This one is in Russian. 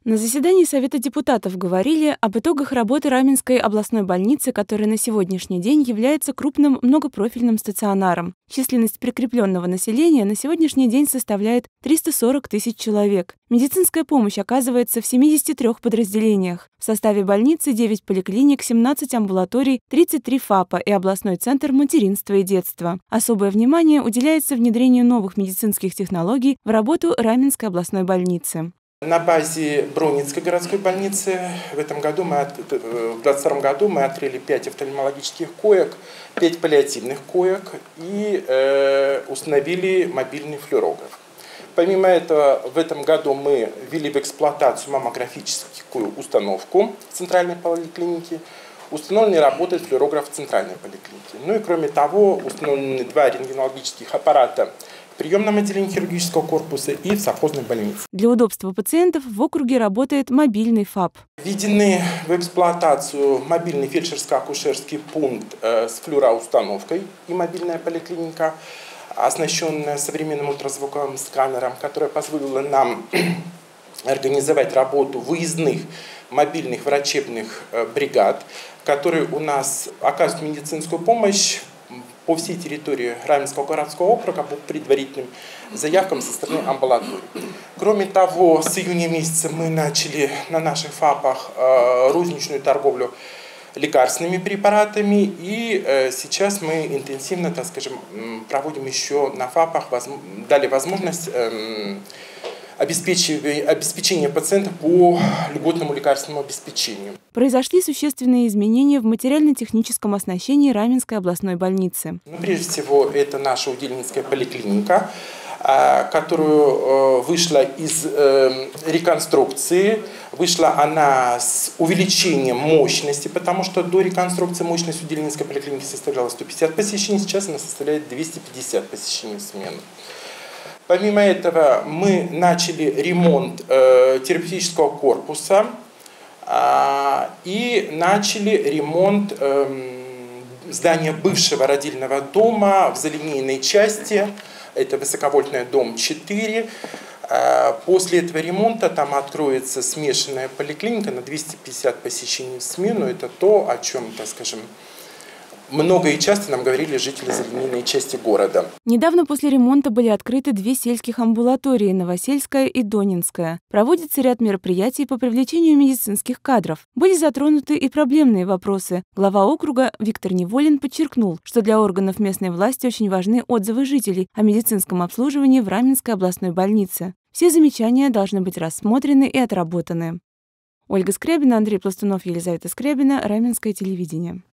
На заседании Совета депутатов говорили об итогах работы Раменской областной больницы, которая на сегодняшний день является крупным многопрофильным стационаром. Численность прикрепленного населения на сегодняшний день составляет 340 тысяч человек. Медицинская помощь оказывается в 73 подразделениях. В составе больницы 9 поликлиник, 17 амбулаторий, 33 ФАПа и областной центр материнства и детства. Особое внимание уделяется внедрению новых медицинских технологий в работу Раменской областной больницы. На базе Бронницкой городской больницы в 2022 году мы открыли 5 офтальмологических коек, 5 паллиативных коек и установили мобильный флюорограф. Помимо этого, в этом году мы ввели в эксплуатацию маммографическую установку в центральной поликлинике. Установлен и работает флюорограф в центральной поликлинике. Ну и кроме того, установлены 2 рентгенологических аппарата в приемном отделении хирургического корпуса и в совхозной больнице. Для удобства пациентов в округе работает мобильный ФАП. Введены в эксплуатацию мобильный фельдшерско-акушерский пункт с флюороустановкой и мобильная поликлиника, оснащенная современным ультразвуковым сканером, которая позволила нам организовать работу выездных мобильных врачебных бригад, которые у нас оказывают медицинскую помощь по всей территории Раменского городского округа по предварительным заявкам со стороны амбулаторий. Кроме того, с июня месяца мы начали на наших ФАПах розничную торговлю лекарственными препаратами, и сейчас мы интенсивно, так скажем, проводим еще на ФАПах, дали возможность обеспечения пациентов по льготному лекарственному обеспечению. Произошли существенные изменения в материально-техническом оснащении Раменской областной больницы. Прежде всего, это наша удельническая поликлиника, которая вышла из реконструкции. Вышла она с увеличением мощности, потому что до реконструкции мощность удельницкой поликлиники составляла 150 посещений, сейчас она составляет 250 посещений в смену. Помимо этого мы начали ремонт терапевтического корпуса и начали ремонт здания бывшего родильного дома в залинейной части. Это высоковольтный дом 4. После этого ремонта там откроется смешанная поликлиника на 250 посещений в смену. Это то, о чем, так скажем, много и часто нам говорили жители залинейной части города. Недавно после ремонта были открыты 2 сельских амбулатории – Новосельская и Донинская. Проводится ряд мероприятий по привлечению медицинских кадров. Были затронуты и проблемные вопросы. Глава округа Виктор Неволин подчеркнул, что для органов местной власти очень важны отзывы жителей о медицинском обслуживании в Раменской областной больнице. Все замечания должны быть рассмотрены и отработаны. Ольга Скрябина, Андрей Пластунов, Елизавета Скрябина, Раменское телевидение.